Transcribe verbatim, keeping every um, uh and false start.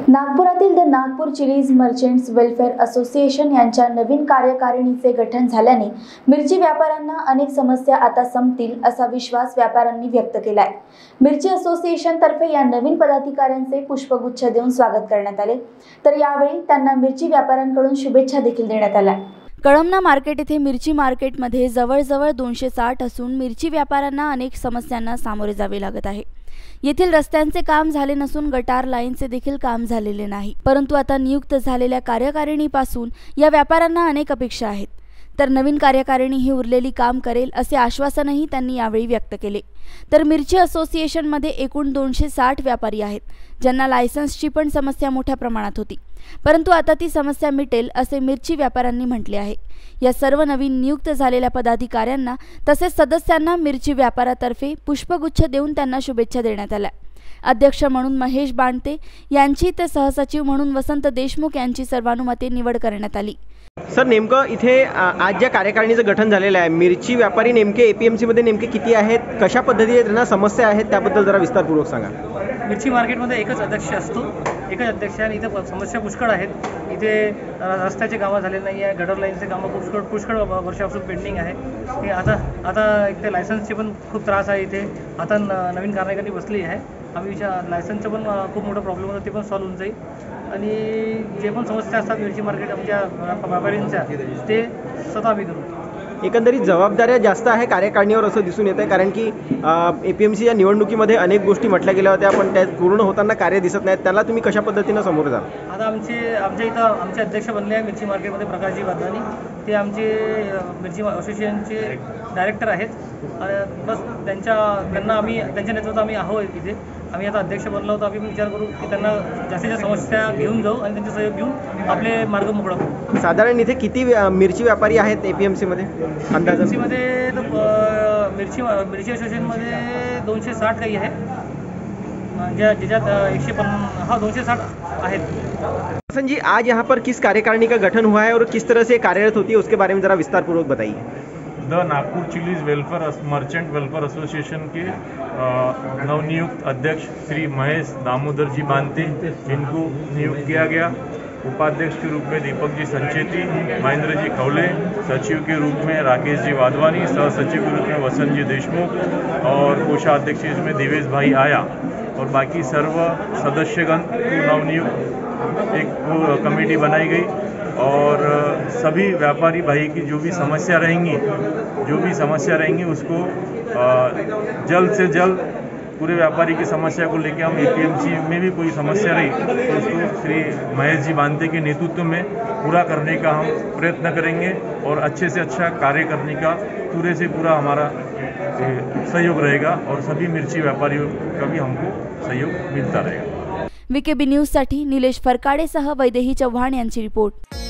नागपुरातील the Nagpur chillies merchants welfare association यांच्या नवीन कार्यकारिणीचे गठन झाल्याने मिरची व्यापाऱ्यांना अनेक समस्या आता संपतील असा विश्वास व्यापाऱ्यांनी व्यक्त केला आहे। मिरची असोसिएशन तर्फे या नवीन पदाधिकाऱ्यांचे पुष्पगुच्छ देऊन स्वागत करण्यात आले, तर यावेळी त्यांना मिरची व्यापाऱ्यांकडून शुभेच्छा देखील देण्यात आल्या। कळमना मार्केट येथे मिरची मार्केटमध्ये जवळजवळ दोनशे साठ असून मिरची व्यापाऱ्यांना अनेक समस्यांना सामोरे जावे लागत आहे। येथील रस्त्यांचे काम झाले नसून गटार लाईनचे देखील काम झालेले नाही, परंतु आता नियुक्त झालेल्या कार्यकारिणीपासून या व्यापाऱ्यांना अनेक अपेक्षा आहेत, तर नवीन कार्यकारिणी ही उरलेली काम करेल असे आश्वासनही त्यांनी यावेळी व्यक्त केले। तर मिरची असोसिएशनमध्ये एकूण दोनशे साठ व्यापारी आहेत, ज्यांना लायसन्सची पण समस्या मोठ्या प्रमाणात होती, परंतु आता ती समस्या मिटेल असे मिरची व्यापाऱ्यांनी म्हटले आहे। या सर्व नवीन नियुक्त झालेल्या पदाधिकाऱ्यांना तसेच सदस्यांना मिरची व्यापारातर्फे पुष्पगुच्छ देऊन त्यांना शुभेच्छा देण्यात आल्या। अध्यक्ष म्हणून महेश बांडते यांची तर सहसचिव म्हणून वसंत देशमुख यांची सर्वानुमते निवड करण्यात आली। सर, नेमकं इथे आज ज्या कार्यकारिणीचं गठन झालेलं आहे, मिरची व्यापारी नेमके एपीएमसी मध्ये नेमके किती आहेत, कशा पद्धतीने त्यांना समस्या आहेत, त्याबद्दल जरा विस्तारपूर्वक सांगा। मिरची मार्केटमध्ये एकच अध्यक्ष असतो, एकच अध्यक्ष आणि इथे समस्या पुष्कळ आहेत। इथे रस्त्याचे कामं झाले नाही आहे, गटर लाईनचे कामं पुष्कळ पुष्कळ वर्षापासून पेंडिंग आहे। हे आता आता एक ते लायसन्सचे पण खूप त्रास आहे इथे। आता नवीन कार्यकारिणी बसली आहे, आम्ही लायसन्सचं पण खूप मोठा प्रॉब्लेम होता, ते पण सॉल्व्ह होऊन जाईल आणि जे पण समस्या असतात मिरची मार्केट आमच्या व्यापाऱ्यांच्या ते स्वतः आम्ही करू। एकंदरीत जबाबदाऱ्या जास्त आहे कार्यकारिणीवर असं दिसून येत आहे, कारण की एपीएमसीच्या निवडणुकीमध्ये अनेक गोष्टी म्हटल्या गेल्या होत्या, पण त्या पूर्ण होताना कार्य दिसत नाहीत। त्याला तुम्ही कशा पद्धतीने समोर जाल? आता आमचे आमच्या इथं आमचे अध्यक्ष बनले आहे मिरची मार्केटमध्ये प्रकाशजी बादलानी, ते आमचे मिरची असोसिएशनचे डायरेक्टर आहेत। बस त्यांच्या त्यांना आम्ही त्यांच्या नेतृत्वात आम्ही आहोत इथे। आम्ही आता अध्यक्ष बनलो होतो, आम्ही विचार करू की त्यांना जास्तीत जास्त समस्या घेऊन जाऊ आणि त्यांचे सहयोग घेऊन आपले मार्ग मोकळा करू। साधारण इथे किती मिरची व्यापारी आहेत एपीएमसीमध्ये अंदाज? एपीएमसीमध्ये मिरची मिरची असोसिएशनमध्ये दोनशे साठ काही आहे, ज्या ज्याच्यात एकशे पन्नास हाँ दोनशे साठ आहेत। हसन जी, आज यहाँ पर किस कार्यकारिणी का गठन हुआ है और किस तरह से कार्यरत होती है, उसके बारे में जरा विस्तार पूर्वक बताइए। The Nagpur chillies welfare merchant welfare association के नवनियुक्त अध्यक्ष श्री महेश दामोदर जी बांते, इनको नियुक्त किया गया। उपाध्यक्ष के रूप में दीपक जी संचेती, महेंद्र जी कौले, सचिव के रूप में राकेश जी वाधवानी, सह सचिव के रूप में वसंत जी देशमुख और कोषाध्यक्ष इसमें देवेश भाई आया और बाकी सर्व सदस्यगण नवनियुक्त एक कमेटी बनाई गई और सभी व्यापारी भाई की जो भी समस्या रहेंगी जो भी समस्या रहेंगी उसको जल्द से जल्द पूरे व्यापारी की समस्या को लेकर हम एपीएमसी में भी कोई समस्या रही तो उसको श्री महेश जी बांते के नेतृत्व में पूरा करने का हम प्रयत्न करेंगे और अच्छे से अच्छा कार्य करने का पूरे से पूरा हमारा सहयोग रहेगा और सभी मिर्ची व्यापारियों का भी हमको सहयोग मिलता रहेगा। वीकेबी न्यूज साठी निलेश फरकाडे सह वैदेही चव्हाण यांची रिपोर्ट।